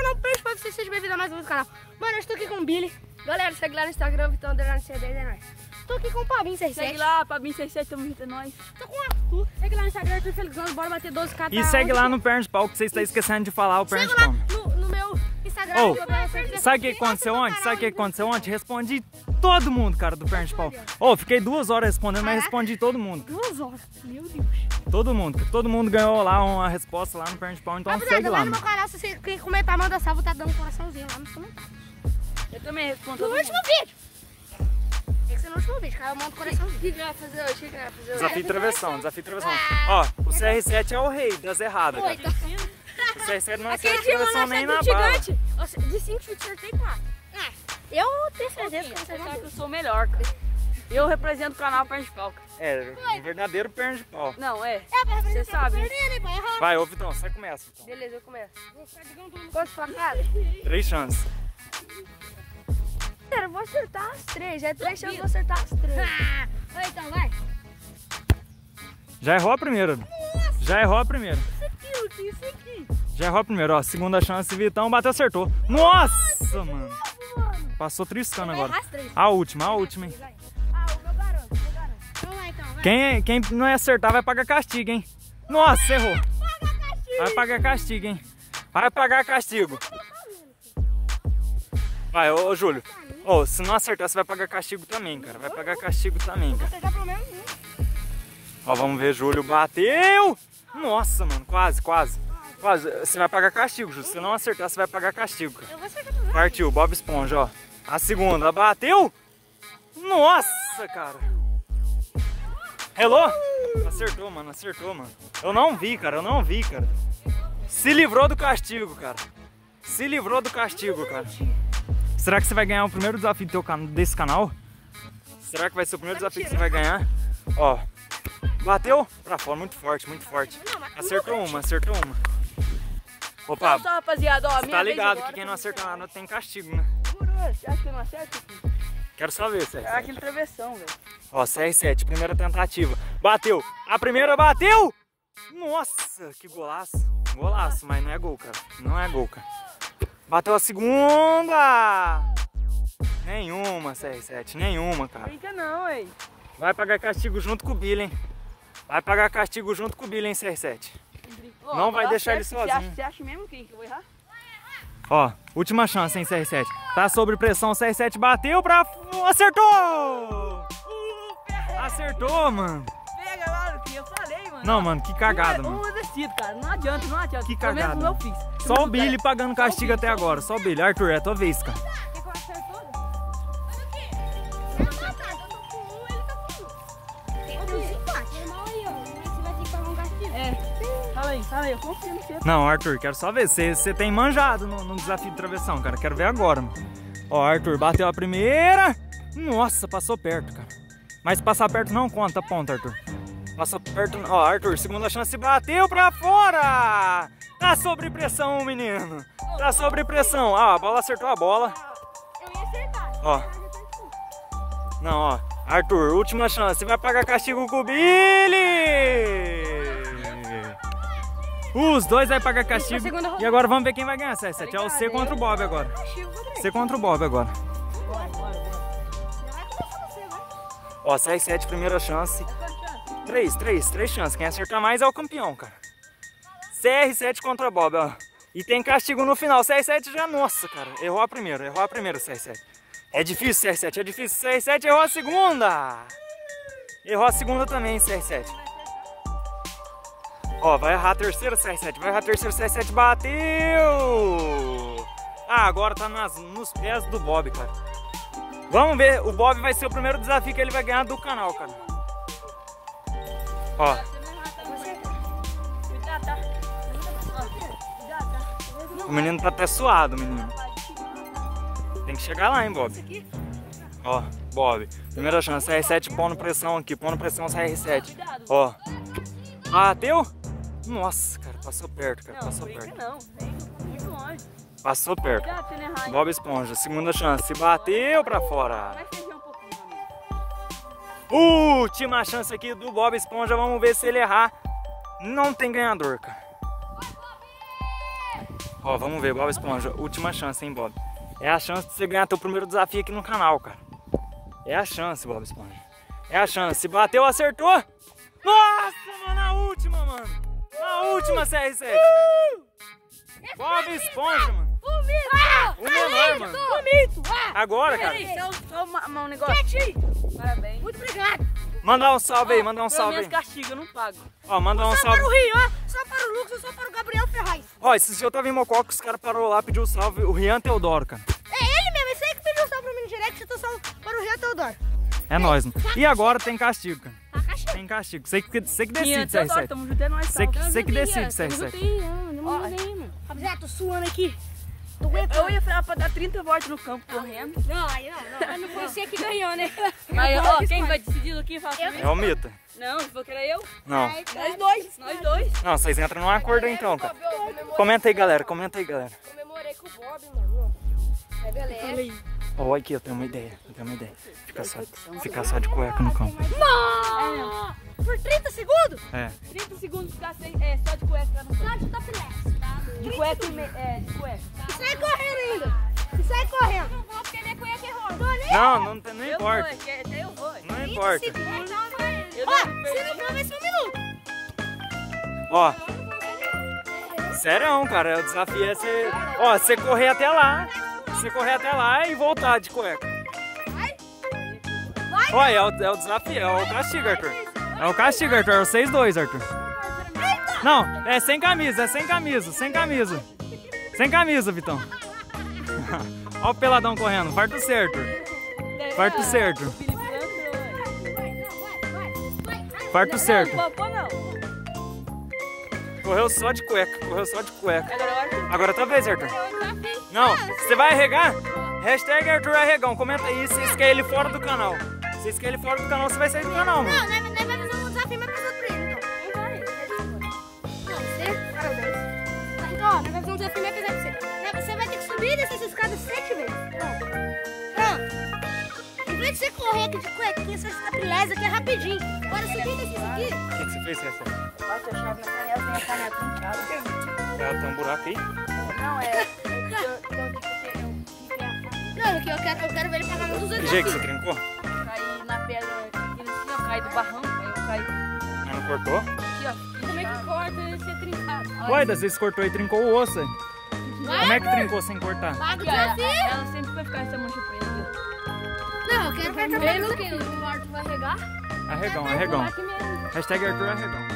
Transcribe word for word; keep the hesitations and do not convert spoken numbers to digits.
canal Perna de Pau, você seja bem-vindo a mais um vídeo do canal. Mano, eu estou aqui com o Billy. Galera, segue lá no Instagram, Vitão Underline C dez, é nóis. Tô aqui com o Pabinho seis sete. Segue lá, Pabinho seis sete, tamo junto, é nóis. Tô com o Arthur. Segue lá no Instagram, Arthur Felizão, bora bater doze k. E segue lá no Perna de Pau, que você está esquecendo de falar o Perna de Pau. No, no meu Instagram. Oh, sabe o que aconteceu ontem? Sabe o que aconteceu ontem? Respondi todo mundo, cara, do Perna de Pau. Oh, fiquei duas horas respondendo, mas respondi todo mundo. Duas horas, meu Deus. Todo mundo, todo mundo ganhou lá uma resposta lá no Perna de Pau, então Rapaziada, segue lá. lá no meu canal, se você quer comentar, manda salve, tá dando um coraçãozinho lá nos comentários. Eu também respondo No todo último mundo. vídeo. Tem que ser no último vídeo, cara, eu mando coraçãozinho. O que que vai fazer hoje? O que que vai fazer hoje? Desafio de travessão, desafio de travessão. Ó, o C R sete é o rei das erradas, cara. Oi, tá O C R sete não é Aquele de dia, mano, travessão nem achei na do bala. gigante. Nossa, de cinco chutes, acertei quatro. É, eu tenho certeza que Você você sabe que eu sou o melhor, cara. Eu represento o canal Perna de Pau, cara. É, um verdadeiro Perna de Pau. Não, é. É, pra Você sabe. perder, né, pai? Vai, ô Vitão, você começa. Então. Beleza, eu começo. Quantos facadas? Três chances. Eu vou acertar as três, já é três chances de eu acertar as três. Ah, oi, então, vai. Já errou a primeira. Já errou a primeira. Isso aqui, o que isso aqui? Já errou a primeira, ó. Segunda chance, Vitão bateu, acertou. Nossa, mano. Mano, Passou triscando vai agora. errar as três. A última, a última, hein. Ah, o meu garoto, o meu garoto. Vamos lá, então, vai. Quem, quem não acertar vai pagar castigo, hein. Nossa, errou. Paga castigo. Vai pagar castigo, hein. Vai pagar castigo. Vai, ô, ô Júlio. Ô, se não acertar, você vai pagar castigo também, cara. Vai pagar castigo também, Vou cara. acertar pelo menos um. Ó, vamos ver, Júlio bateu. Nossa, mano, quase, quase. Quase. Você vai pagar castigo, Júlio. Se não acertar, você vai pagar castigo, cara. Eu vou acertar pelo menos. Partiu, Bob Esponja, ó. A segunda, bateu. Nossa, cara. Hello? Acertou, mano, acertou, mano. Eu não vi, cara, eu não vi, cara. Se livrou do castigo, cara. Se livrou do castigo, cara. Será que você vai ganhar o primeiro desafio do teu can... desse canal? Será que vai ser o primeiro desafio que você vai ganhar? Ó, bateu pra fora, muito forte, muito forte. Acertou uma, acertou uma. Opa, Então, só, rapaziada, ó, você minha tá vez ligado agora, que quem não tá acerta nada tem castigo, né? Segurou, você acha que eu não acerto? Quero só ver, Sérgio. É aquele travessão, velho. Ó, C R sete, primeira tentativa. Bateu. A primeira bateu. Nossa, que golaço. Golaço, mas não é gol, cara. Não é gol, cara. Bateu a segunda. Nenhuma, C R sete. Nenhuma, cara. Brinca não, hein. Vai pagar castigo junto com o Billy, hein. Vai pagar castigo junto com o Billy, hein, C R sete. Ó, Não vai eu deixar acerto. ele Você acha, sozinho. você acha mesmo que eu vou errar? Ó, última chance, hein, C R sete. Tá sob pressão, C R sete bateu pra... Acertou! Acertou, mano. Pega, mano, que eu falei, mano. Não, mano, que cagada, mano. Um exercício, cara. Não adianta, não adianta. Que Pelo menos cagada. eu fiz. Só o Billy pagando castigo até agora. Só o Billy. Arthur, é a tua vez, cara. Quer que eu acerte todo? Mas o quê? Não, tá, tá. Eu tô com um, ele tá com um. Tem que empate. Irmão aí, ó. Você vai ter que pagar um castigo. É. Fala aí, fala aí. Eu confio no você. Não, Arthur, quero só ver. Você você tem manjado no, no desafio de travessão, cara. Quero ver agora, mano. Ó, Arthur, bateu a primeira. Nossa, passou perto, cara. Mas passar perto não conta ponto, Arthur. Passou perto... Ó, Arthur, segunda chance, bateu pra fora! Tá sob pressão, menino. Tá sob pressão. Ah, a bola acertou a bola. Eu ia acertar. Ó. Não, ó. Arthur, última chance. Vai pagar castigo com o Billy! Os dois vai pagar castigo. E agora vamos ver quem vai ganhar, C R sete. É o C contra o Bob agora. C contra o Bob agora. Bora, bora, bora. Ó, C R sete, primeira chance. Três, três, três chances. Quem acertar mais é o campeão, cara. C R sete contra Bob, ó. E tem castigo no final. C R sete já, nossa, cara. Errou a primeira, errou a primeira, C R sete. É difícil, C R sete, é difícil. C R sete errou a segunda. Errou a segunda também, C R sete. Ó, vai errar a terceira, C R sete. Vai errar a terceira, C R sete bateu. Ah, agora tá nas, nos pés do Bob, cara. Vamos ver, o Bob vai ser o primeiro desafio que ele vai ganhar do canal, cara. Ó. O menino tá até suado, menino. Tem que chegar lá, hein, Bob. Ó, Bob. Primeira chance, C R sete pondo pressão aqui, pondo pressão C R sete. Ó. Bateu? Nossa, cara, passou perto, cara, passou perto. Não, muito longe. Passou perto. Cuidado, você não errar. Bob Esponja, segunda chance, bateu pra fora. Vai fechar um pouquinho, amigo. Última chance aqui do Bob Esponja, vamos ver se ele errar. Não tem ganhador, cara. Ó, vamos ver, Bob Esponja. Última chance, hein, Bob? É a chance de você ganhar teu primeiro desafio aqui no canal, cara. É a chance, Bob Esponja. É a chance. Se bateu, acertou. Nossa, mano, na última, mano. Na última, C R sete. Uh! Bob Esponja, mano. O mito! Ah, o menor, mano. O mito! Ah, agora, cara. Peraí, só, só uma, um negócio. Parabéns. Muito obrigado. Mandar um salve aí, mandar um Pelo salve aí. menos castigo, eu não pago. Ó, mandar um Só salve. para o Rio, ó. Só para o Lucas, só para o Gabriel Ferraz. Ó, esse dia eu tava em Mococa, os caras pararam lá, pediu um salve. O Rian Teodoro, cara. É ele mesmo, esse aí que pediu um salve pra mim no direct, eu tô salve para o Rio Teodoro. É nóis, mano. E agora tem castigo, cara. Tá castigo. Tem castigo. Você que, você que Minha, decide, C R Teodoro, sete. tamo junto, é nóis, Você salve. que, você que decide, C R sete. Rapaziada, tô suando aqui. Tô Eu aguentando. ia falar pra dar trinta voltas no campo correndo. Não, aí não, não. Mas não foi você que ganhou, né? Mas, ó, quem vai decidir aqui? Fala comigo. É o Mita. Não, se for que era eu. Não. Nós dois. Nós dois. Não, vocês entram num acordo aí, então, cara. Comenta aí, galera. Comenta aí, galera. Comemorei com o Bob, mano. É beleza. Ó, aqui, eu tenho uma ideia. Eu tenho uma ideia. Ficar só, ficar só de cueca no campo. Não! Por trinta segundos? É. trinta segundos ficar sem, é, só de cueca no campo. Só de topless, tá? De cueca e me, é, de cueca. E sai correndo ainda. E sai correndo. Não vou porque minha cueca é rosa. Não, não, tem- não Eu importa. vou, é que até eu vou. Não importa. Eu Ó, não se não for, vai ser um minuto. Ó. Sério, cara. O desafio é você. Ó, você correr até lá. Você correr até lá e voltar de cueca. Vai. Ó, é o, é o desafio, é o castigo, Arthur. É o castigo, Arthur. É vocês dois, Arthur. Não, é sem camisa, é sem camisa, sem camisa. Sem camisa, Vitão. Ó o peladão correndo. Farto certo. Farto certo. Farto certo. Não, pô, não. Correu só de cueca, correu só de cueca. Agora eu acho Agora é tua vez, Arthur. Não, você vai arregar? Hashtag Arthur Arregão. Comenta aí se vocês querem ele fora do canal. Se vocês querem ele fora do canal, você vai sair do canal, mano. Não, nós nós vai fazer um desafio mais pesado pra ele, então. Não, você... Parabéns. Tá, então, ó, nós vamos fazer um desafio mais pesado pra você. Né, Você vai ter que subir e descer essa escada sete vezes. Pronto. Pronto. Em vez de você correr aqui de cuequinha, essa estapileza aqui é rapidinho. Agora subir e descer isso aqui. O que, que você fez, Cessa? Bota a chave na canela, tem a canela trinchada. É, tem um buraco aí? Não, é... Não, porque eu quero, eu quero ver ele pagar um dos Que jeito que você trincou? Caí na pedra aqui no cima, eu caí do barranco, aí eu caí Mas não cortou? aqui, ó. Como é que corta esse trincado? Ué, das vezes cortou e trincou o osso aí. Como é que trincou sem cortar? Paga o Aqui, ó, ela, desafio. ela sempre vai ficar essa mancha preta aqui, Não, eu quero ver ele. ó. O Arthur vai regar? Arregão, arregão. Hashtag Arthur Arregão.